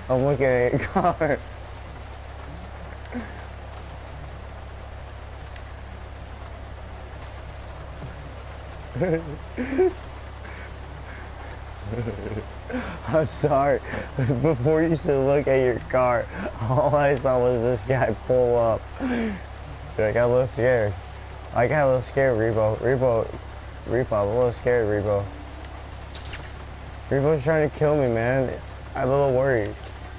I'm looking at your car. I'm sorry. Before you said look at your car, all I saw was this guy pull up. Dude, I got a little scared. I got a little scared, Repo. Repo, I'm a little scared, Repo. Repo's trying to kill me, man. I'm a little worried.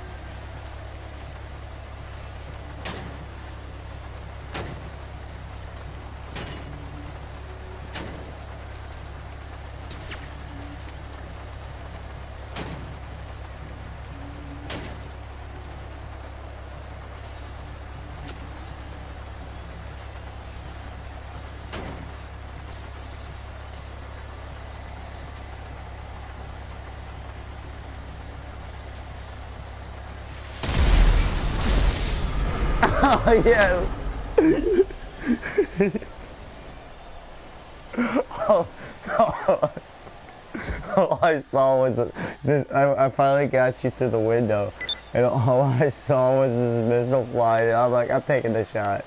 Oh, yes. Oh, oh, all I saw was this. I finally got you through the window, and all I saw was this missile fly. And I'm like, I'm taking the shot.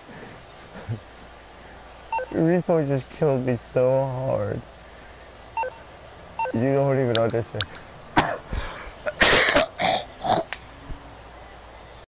Repo just killed me so hard. You don't even understand.